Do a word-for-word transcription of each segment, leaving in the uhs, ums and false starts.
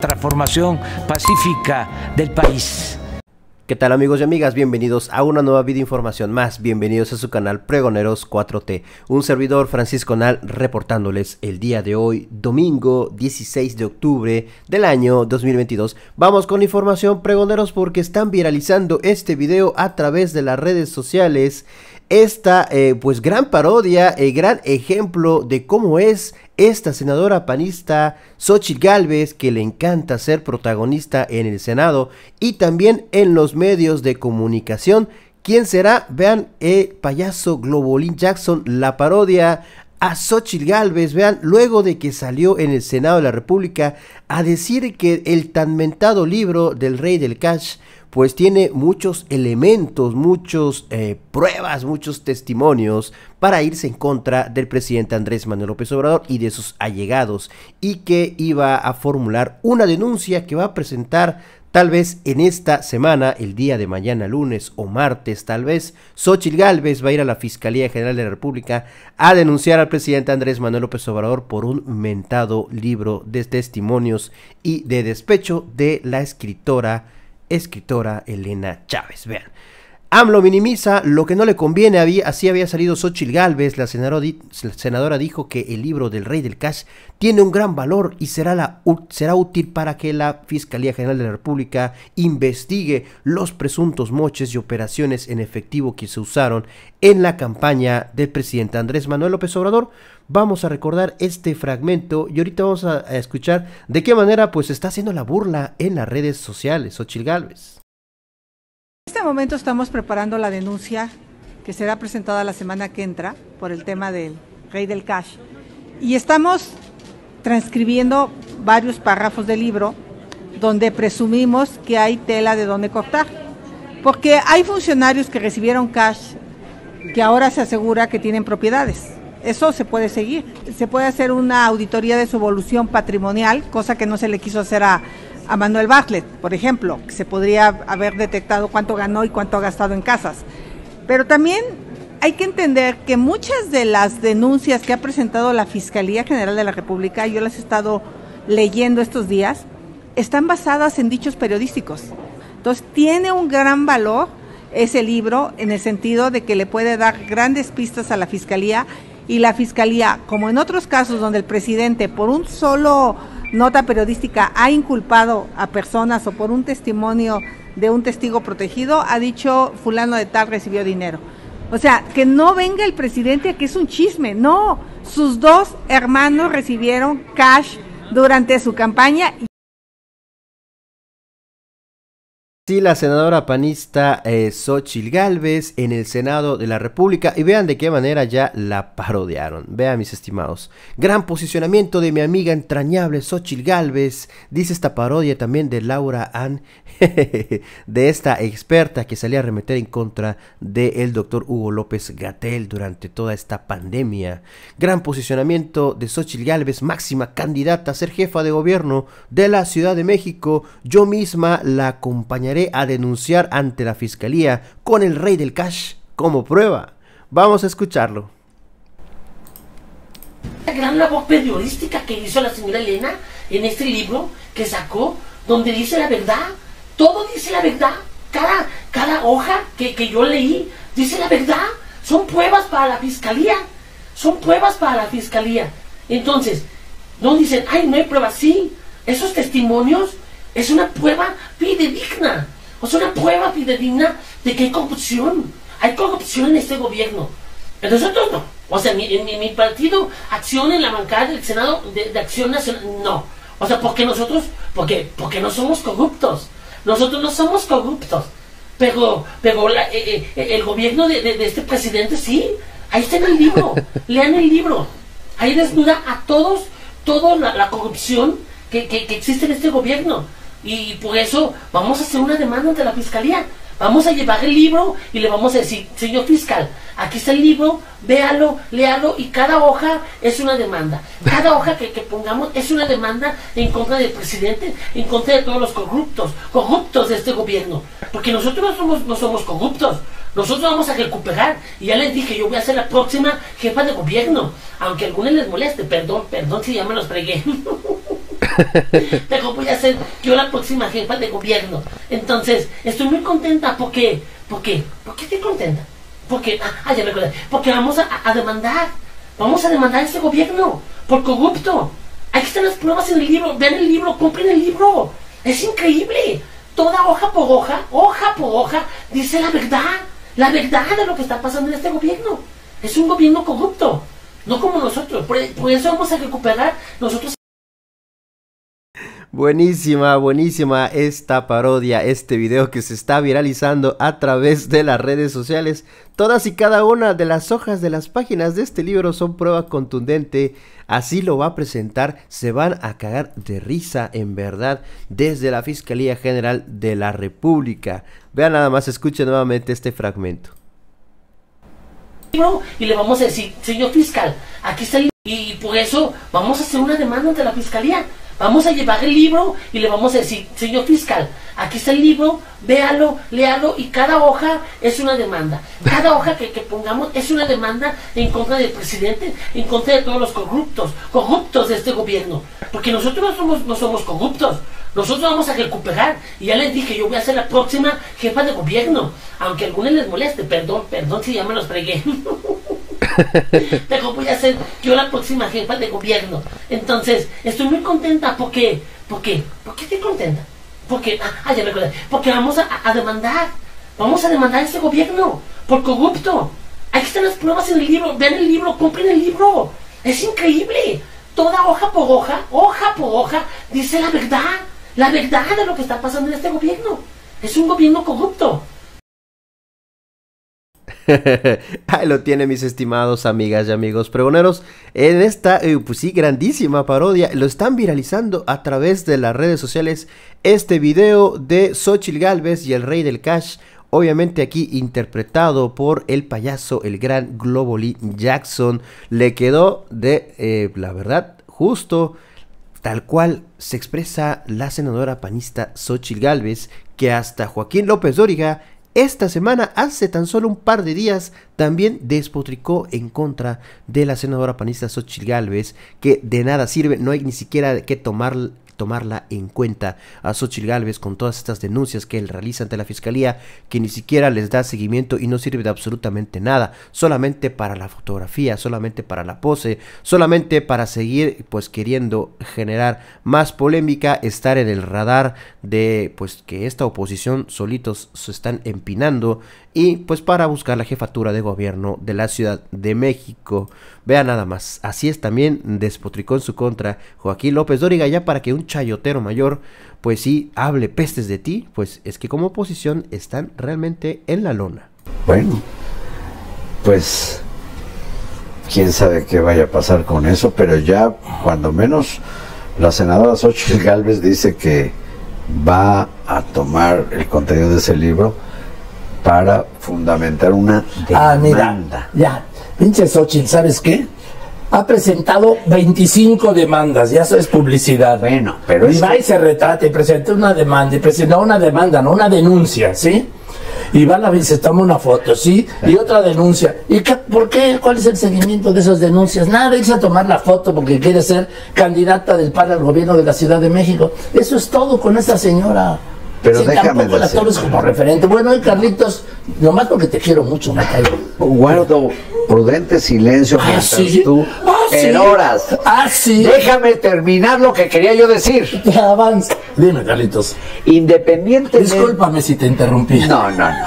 transformación pacífica del país. ¿Qué tal, amigos y amigas? Bienvenidos a una nueva video información más, bienvenidos a su canal Pregoneros cuatro T, un servidor Francisco Nal reportándoles el día de hoy, domingo dieciséis de octubre del año dos mil veintidós. Vamos con información, pregoneros, porque están viralizando este video a través de las redes sociales. Esta eh, pues gran parodia, el eh, gran ejemplo de cómo es esta senadora panista Xóchitl Gálvez, que le encanta ser protagonista en el Senado y también en los medios de comunicación. ¿Quién será? Vean, el payaso Globolín Jackson, la parodia a Xóchitl Gálvez. Vean, luego de que salió en el Senado de la República a decir que el tan mentado libro del Rey del Cash pues tiene muchos elementos, muchas eh, pruebas, muchos testimonios para irse en contra del presidente Andrés Manuel López Obrador y de sus allegados, y que iba a formular una denuncia que va a presentar tal vez en esta semana, el día de mañana, lunes o martes tal vez. Xóchitl Gálvez va a ir a la Fiscalía General de la República a denunciar al presidente Andrés Manuel López Obrador por un mentado libro de testimonios y de despecho de la escritora escritora Elena Chávez. Vean, AMLO minimiza lo que no le conviene. Había, así había salido Xóchitl Gálvez. La senadora, la senadora dijo que el libro del Rey del Cash tiene un gran valor y será, la, será útil para que la Fiscalía General de la República investigue los presuntos moches y operaciones en efectivo que se usaron en la campaña del presidente Andrés Manuel López Obrador. Vamos a recordar este fragmento y ahorita vamos a, a escuchar de qué manera pues está haciendo la burla en las redes sociales Xóchitl Gálvez. En este momento estamos preparando la denuncia que será presentada la semana que entra por el tema del Rey del Cash, y estamos transcribiendo varios párrafos del libro donde presumimos que hay tela de donde cortar, porque hay funcionarios que recibieron cash que ahora se asegura que tienen propiedades. Eso se puede seguir, se puede hacer una auditoría de su evolución patrimonial, cosa que no se le quiso hacer a, a Manuel Bartlett, por ejemplo, que se podría haber detectado cuánto ganó y cuánto ha gastado en casas. Pero también hay que entender que muchas de las denuncias que ha presentado la Fiscalía General de la República, yo las he estado leyendo estos días, están basadas en dichos periodísticos. Entonces tiene un gran valor ese libro en el sentido de que le puede dar grandes pistas a la Fiscalía, y la Fiscalía, como en otros casos donde el presidente por un solo nota periodística ha inculpado a personas o por un testimonio de un testigo protegido, ha dicho fulano de tal recibió dinero. O sea, que no venga el presidente a que es un chisme, no, sus dos hermanos recibieron cash durante su campaña. Sí, la senadora panista eh, Xóchitl Gálvez en el Senado de la República, y vean de qué manera ya la parodiaron. Vean, mis estimados, gran posicionamiento de mi amiga entrañable Xóchitl Gálvez, dice esta parodia también de Laura Ann, de esta experta que salía a arremeter en contra del doctor Hugo López-Gatell durante toda esta pandemia. Gran posicionamiento de Xóchitl Gálvez, máxima candidata a ser jefa de gobierno de la Ciudad de México. Yo misma la acompañaré a denunciar ante la Fiscalía con el Rey del Cash como prueba. Vamos a escucharlo. La gran labor periodística que hizo la señora Elena en este libro que sacó, donde dice la verdad, todo dice la verdad, cada, cada hoja que, que yo leí dice la verdad, son pruebas para la Fiscalía, son pruebas para la Fiscalía. Entonces, no dicen, ay, no hay pruebas, sí, esos testimonios es una prueba fidedigna, o sea, una prueba fidedigna de que hay corrupción, hay corrupción en este gobierno. Nosotros no, o sea, mi, mi, mi partido Acción en la bancada del Senado de, de Acción Nacional, no, o sea, porque nosotros, porque, porque no somos corruptos, nosotros no somos corruptos, pero, pero la, eh, eh, el gobierno de, de, de este presidente sí, ahí está en el libro, lean el libro, ahí desnuda a todos, toda la, la corrupción que, que, que existe en este gobierno. Y por eso vamos a hacer una demanda ante la Fiscalía. Vamos a llevar el libro y le vamos a decir, señor fiscal, aquí está el libro, véalo, léalo, y cada hoja es una demanda. Cada hoja que, que pongamos es una demanda en contra del presidente, en contra de todos los corruptos, corruptos de este gobierno. Porque nosotros no somos, no somos corruptos, nosotros vamos a recuperar. Y ya les dije, yo voy a ser la próxima jefa de gobierno, aunque a algunos les moleste, perdón, perdón si ya me los fregué. Pero voy a ser yo la próxima jefa de gobierno. Entonces, estoy muy contenta porque, ¿por qué? ¿Por qué estoy contenta? Porque, ah, ya me acordé, porque vamos a, a demandar, vamos a demandar a este gobierno por corrupto. Aquí están las pruebas en el libro, vean el libro, compren el libro. Es increíble. Toda hoja por hoja, hoja por hoja, dice la verdad. La verdad de lo que está pasando en este gobierno. Es un gobierno corrupto, no como nosotros. Por, por eso vamos a recuperar nosotros. Buenísima, buenísima esta parodia, este video que se está viralizando a través de las redes sociales. Todas y cada una de las hojas de las páginas de este libro son prueba contundente. Así lo va a presentar, se van a cagar de risa en verdad desde la Fiscalía General de la República. Vean nada más, escuchen nuevamente este fragmento. Y le vamos a decir, señor fiscal, aquí está el libro, y por eso vamos a hacer una demanda ante la Fiscalía. Vamos a llevar el libro y le vamos a decir, señor fiscal, aquí está el libro, véalo, léalo, y cada hoja es una demanda. Cada hoja que, que pongamos es una demanda en contra del presidente, en contra de todos los corruptos, corruptos de este gobierno. Porque nosotros no somos, no somos corruptos, nosotros vamos a recuperar. Y ya les dije, yo voy a ser la próxima jefa de gobierno, aunque a algunos les moleste, perdón, perdón si ya me los fregué. Pero voy a ser yo la próxima jefa de gobierno. Entonces, estoy muy contenta porque, ¿por qué? ¿Por qué estoy contenta? Porque, ah, ya me acordé, porque vamos a, a demandar, vamos a demandar a este gobierno por corrupto. Aquí están las pruebas en el libro, vean el libro, compren el libro. Es increíble. Toda hoja por hoja, hoja por hoja, dice la verdad, la verdad de lo que está pasando en este gobierno. Es un gobierno corrupto. Ahí lo tienen, mis estimados amigas y amigos pregoneros. En esta, eh, pues sí, grandísima parodia, lo están viralizando a través de las redes sociales. Este video de Xóchitl Gálvez y el Rey del Cash, obviamente aquí interpretado por el payaso, el gran Globally Jackson. Le quedó de, eh, la verdad, justo tal cual se expresa la senadora panista Xóchitl Gálvez, que hasta Joaquín López Dóriga esta semana, hace tan solo un par de días, también despotricó en contra de la senadora panista Xóchitl Gálvez, que de nada sirve, no hay ni siquiera que tomar, tomarla en cuenta a Xóchitl Gálvez con todas estas denuncias que él realiza ante la Fiscalía, que ni siquiera les da seguimiento y no sirve de absolutamente nada, solamente para la fotografía, solamente para la pose, solamente para seguir pues queriendo generar más polémica, estar en el radar de pues que esta oposición solitos se están empinando y pues para buscar la jefatura de gobierno de la Ciudad de México. Vean nada más, así es, también despotricó en su contra Joaquín López Dóriga, ya para que un chayotero mayor pues sí hable pestes de ti, pues es que como oposición están realmente en la lona. Bueno, pues quién sabe qué vaya a pasar con eso, pero ya cuando menos la senadora Xóchitl Gálvez dice que va a tomar el contenido de ese libro para fundamentar una demanda. Ah, mira, ya, pinche Xóchitl, ¿sabes qué? Ha presentado veinticinco demandas, ya eso es publicidad. Bueno, pero y es va que... y se retrata y presenta una demanda, y presenta una demanda, no una denuncia, ¿sí? Y va a la y se toma una foto, ¿sí? Y otra denuncia. ¿Y qué, por qué? ¿Cuál es el seguimiento de esas denuncias? Nada, irse a tomar la foto porque quiere ser candidata del P A N al gobierno de la Ciudad de México. Eso es todo con esta señora. Pero sí, déjame tampoco la tomes como referente. Bueno, y Carlitos, nomás porque te quiero mucho, me caigo. Guardo prudente silencio Ah, mientras ¿sí? tú Ah, ¿sí? en horas. Ah, sí. Déjame terminar lo que quería yo decir. Avanza. Dime, Carlitos. Independientemente... Discúlpame si te interrumpí. No, no, no.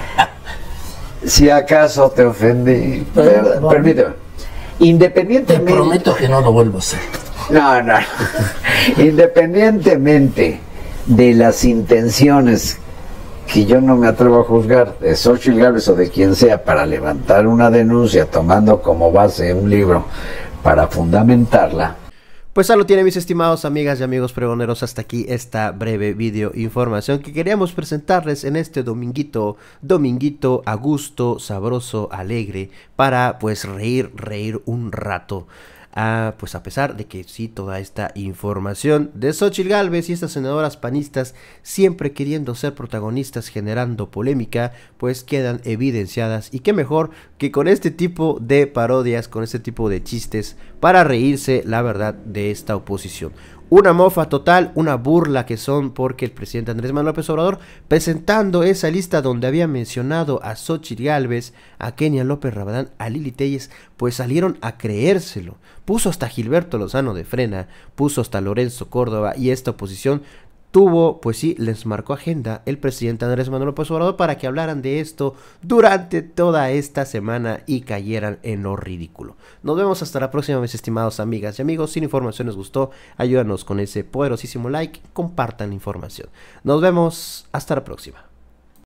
Si acaso te ofendí, per- no. permíteme. Te Independientemente... prometo que no lo vuelvo a hacer. No, no. Independientemente de las intenciones que yo no me atrevo a juzgar de Xóchitl Gálvez o de quien sea para levantar una denuncia tomando como base un libro para fundamentarla. Pues ya lo tienen, mis estimados amigas y amigos pregoneros, hasta aquí esta breve video información que queríamos presentarles en este dominguito, dominguito a gusto, sabroso, alegre, para pues reír, reír un rato. Ah, pues a pesar de que sí, toda esta información de Xóchitl Gálvez y estas senadoras panistas siempre queriendo ser protagonistas, generando polémica, pues quedan evidenciadas, y qué mejor que con este tipo de parodias, con este tipo de chistes para reírse, la verdad, de esta oposición. Una mofa total, una burla que son, porque el presidente Andrés Manuel López Obrador, presentando esa lista donde había mencionado a Xóchitl Gálvez, a Kenia López Rabadán, a Lili Téllez, pues salieron a creérselo. Puso hasta Gilberto Lozano de Frena, puso hasta Lorenzo Córdoba, y esta oposición tuvo, pues sí, les marcó agenda el presidente Andrés Manuel López Obrador para que hablaran de esto durante toda esta semana y cayeran en lo ridículo. Nos vemos hasta la próxima, mis estimados amigas y amigos. Si la información les gustó, ayúdanos con ese poderosísimo like, compartan la información. Nos vemos hasta la próxima.